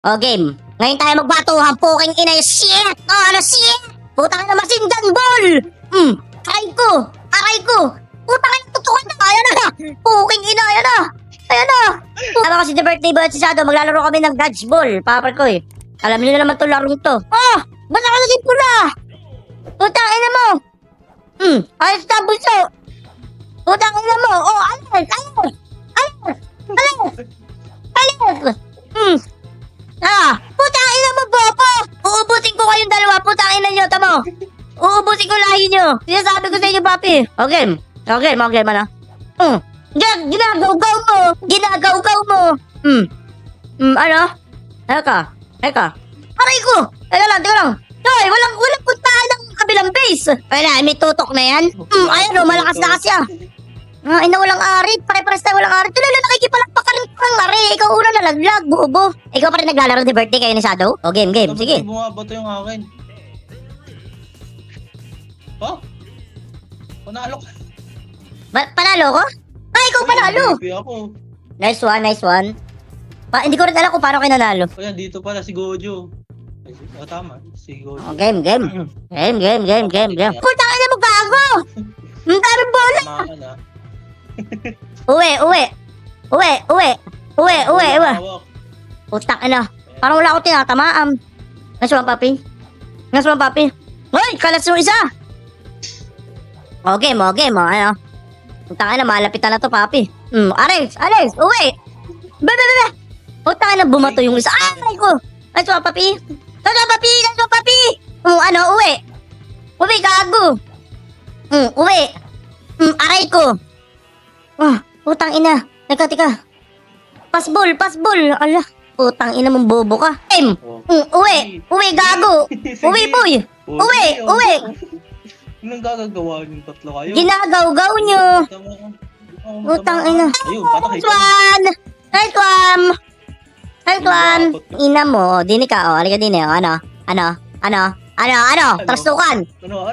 O, game. Ngayon tayo magbatuhan. Puking ina yung shit. O, ano shit? Putang ina masindan ball. Aray ko. Aray ko. Putang ina tutukan na. Ayan na. Puking ina. Ayan na. Ayan na. Tama ko si The Birthday Boy at si Shadow. Maglalaro kami ng dodgeball. Papal ko eh. Alam niyo na naman itong larong to. Oh! Ba't ako naging pula? Putang ina mo. Ayos na bunso. Putang ina mo. Oh, alis. Putang ina mo, Bobo! Uubusin ko kayong dalawa, putang ina nyo, tamo! Uubusin ko lahi nyo! Sinasabi ko sa inyo, papi! Okay, ano? Ginagaw-gaw mo! Ginagaw-gaw mo! Ano? Eka. Aray ko! Teka lang! Hoy, walang puntahan ng kabilang base! Wala, may tutok na yan? Ayan o, malakas na kasi ah! Ina, walang ari. Pare-pares tayo walang ari. Tulala, nakikipalakpak ka rin kang ari. Ikaw una nalaglag, bubo. Ikaw pa rin naglalaro ng birthday kayo ni Shadow? O, game. Sige. Bumabato yung akin. Oh? Panalo ka. Panalo ko? Ay, ikaw panalo. Ako. Nice one. Hindi ko rin alam kung paano kayo nanalo. O yan, dito pala si Gojo. Tama. Si Gojo. O, game. Putang ina mo, gago! Ang daming bola! Uwi. Putang ina. Parang wala akong tinatamaan. Nice one, papi. Hoy, kalas yung isa. O, game. Ano? Putang ina, malapitan na to, papi. Ares. Uwi. Bebe. Putang ina, bumato yung isa. Aray ko. Nice one, papi. Ano, uwi. Uwi, gago. Uwi. Aray ko. Putang ina. Teka. Pasbol. Ala. Putang ina mong bobo ka. Uwi, gago. Uwi, boy. Uwi. Anong gagagawa yung tatlo kayo? Ginagaw-gaw nyo. Putang ina. Ayun, patay. Nice one. Ina mo. Dini ka, o. Halika dini, o. Ano? Trastukan.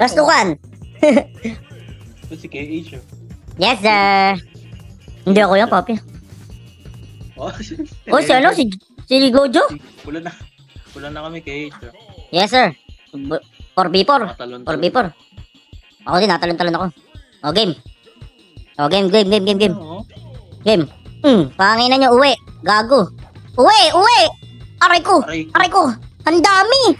Si KH. Yes, sir. Hindi ako yan, papi. Si ano? Si Gojo? Wala na kami KH. Yes, sir. 4v4. Talon. 4v4. Ako din, natalon ako. O, game. Game. Panginan nyo, uwi. Gago. Uwi. Aray ko. Ang daming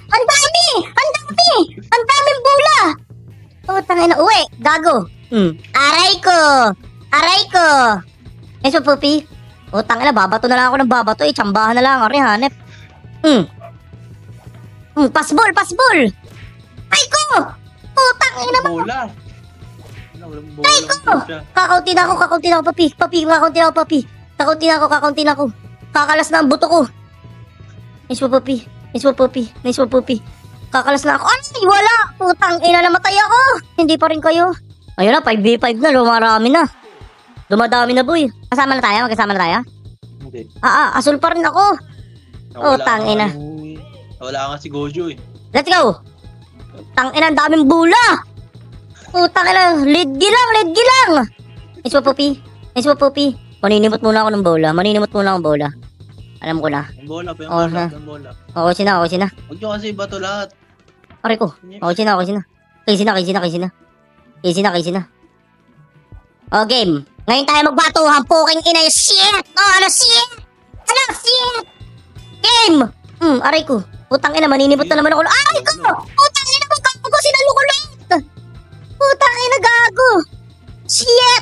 bula. Tangina, uwi. Gago. Aray ko. Eso, pupi. Tangina, babato na lang ako ng babato. Tsambahan na lang. Aray, hanep. Pasbol. Ay ko. Tangina mo. Bola. Ay ko. Kakaunti na ako, papi. Kakaunti na ako. Kakalas na ang buto ko. Nice po, pupi. Kakalas na ako. Ay, wala. Putang ina, namatay ako. Hindi pa rin kayo. Ayun na, 5v5 na. Lumarami na. Dumadami na, boy. Magkasama na tayo? Hindi. Asul pa rin ako. Tangina. Wala nga si Gojo eh. Let's go. Tangina, ang daming bula. Tangina, lead gilang. Nice po, pupi. Maninimot muna ako ng bola. Alam ko na. Ang bola pa yung bola. Okay sina. Huwag nyo kasi bato lahat. Aray ko. Okay sina. Easy na. O, game. Ngayon tayo magbatuhan. Puking ina yung shit. Ano shit? Game. Aray ko. Putang ina, maninimot na naman ako. Aray ko. Putang ina mo, gago. Sinalo ko lahat. Putang ina, gago. Shit.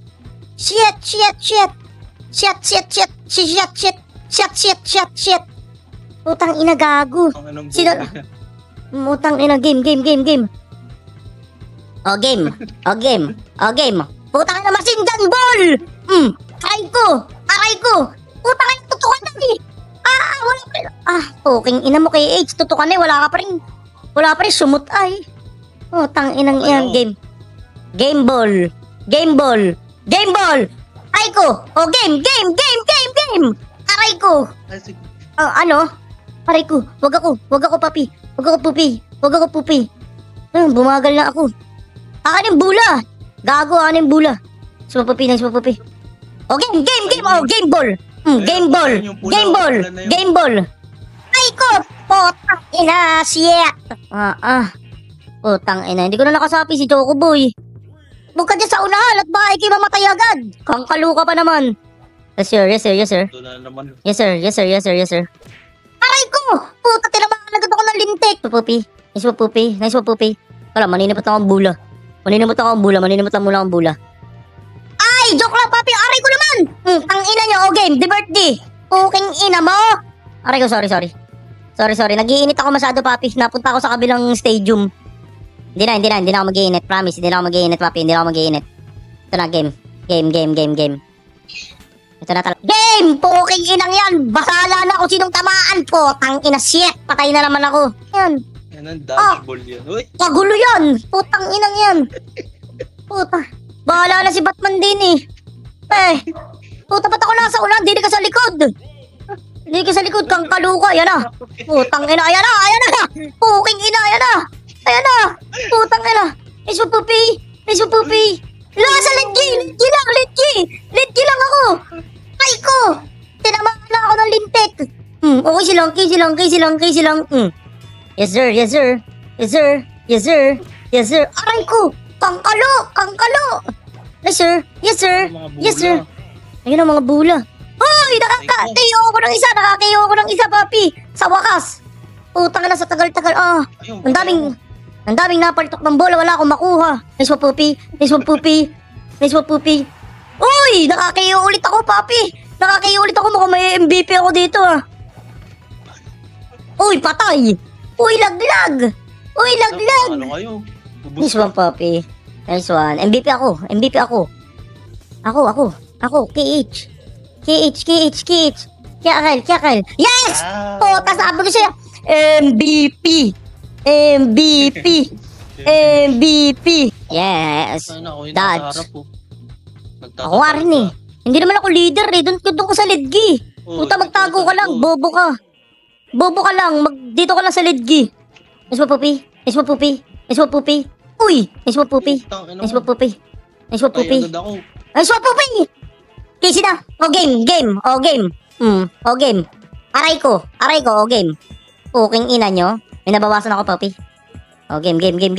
Putang ina, gago. Putang ina, game. O, game. Putang ina, masindan ball. Aray ko. Putang ina, tutukan na eh. Wala pa rin. Puking ina mo kay H. Tutukan na eh, wala pa rin sumut ay. Putang inang yan, game. Game ball. Aray ko. O, game. Aray ko. Ano? Aray ko. Wag ako, papi. Bumagal na ako. Akin yung bula. Gago, akin yung bula. Sumapapi. O, game ball. Game ball. Putang ina, shit! Putang ina, hindi ko na nakasapi si Chocoboy. Huwag ka dyan sa unahan at baka ikay mamatay agad. Kangkalu ka pa naman. Yes sir, yes sir, yes sir. Ito na naman. Yes sir, yes sir, yes sir, yes sir. Aray ko! Puta, tinamaan agad ako ng lintik. Pupupi, nice pupupi, nice pupupi. Wala, maninipot lang akong bula. Maninipot lang mula akong bula. Ay, joke lang papi, aray ko naman! Ang ina nyo, o game, the birthday. Puking ina mo! Aray ko, sorry. Sorry, nag-iinit ako masyado papi. Napunta ako sa kabilang stadium. Hindi na ako mag-iinit, promise. Hindi na ako mag-iinit papi, hindi na ako mag-iinit. Ito na, game. Ito na talaga. Game! Puking inang yan! Bahala na kung sinong tamaan po. Tang ina, shit! Patay na naman ako. Yan. Yan ang dodgeball yan. Uy! Kagulo yan! Putang inang yan! Puta. Bahala na si Batman din eh. Puta, ba't ako nasa ulan? Hindi ka sa likod. Hindi ka sa likod, kang kaluka. Ayan na. Putang ina, ayan na. Puking ina, ayan na. Putang ina. Nice pupupi. Lasa, Letji lang ako. Ay ko. Tinamaan na ako ng lintik. Okay silang. Yes sir. Aray ko. Kangkalo. Yes sir. Ayun ang mga bula. Hoy, nakaka-KO ko ng isa, papi. Sa wakas. Utang na sa tagal-tagal. Ang daming napalitok ng bola, wala akong makuha. Nice pupupi. Uy, nakaka-KO ulit ako, papi. Mukhang may MVP ako dito, ah. Uy, patay. Uy, laglag. Ano kayo? Nice one, papi. Nice one. MVP ako. Ako. KH. Kaya. Yes! Puta, sabi ko siya. MVP. Yes. Dodge. Ako nga rin eh. Hindi naman ako leader eh. Doon ko sa Lidgi. Puta, magtago ka lang. Bobo ka lang. Dito ka lang sa Lidgi. Nice pupupi. Uy! Nice pupupi. Casey na. O game. O game. Aray ko. O game. Puking ina nyo. May nabawasan ako, papi. O game.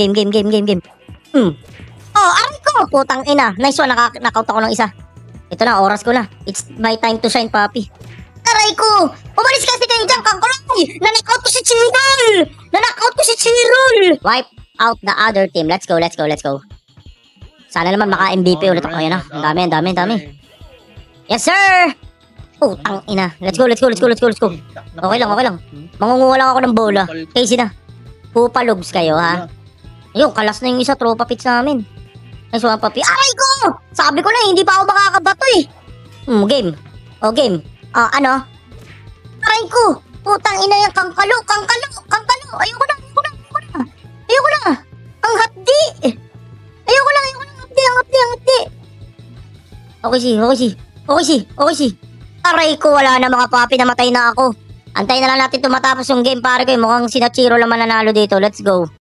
Aray ko. Putang ina. Nice one. Knockout ako ng isa. Ito na, oras ko na. It's my time to shine, papi. Aray ko. Umalis kasi kayo dyan, kangkuloy. Nanakaut ko si Chirul. Wipe out the other team. Let's go. Sana naman maka-MVP ulit ako. Ayan na. Ang dami. Yes, sir! Putang ina. Let's go. Okay lang. Mangunguha lang ako ng bola. Casey na. Pupalugs kayo, ha? Ayun, kalas na yung isa. Tropa pits namin. Nice one, papi. Aray ko! Sabi ko na, hindi pa ako makakabato eh. Game. O game. Ano? Aray ko! Putang ina yan. Kangkalo. Ayoko na. Ang hapdi. Ayoko lang. Hapdi. Okay si. Aray ko, wala na mga papi, namatay na ako. Antayin na lang natin tumatapos yung game, pare ko. Mukhang sina Chiro lang mananalo dito. Let's go.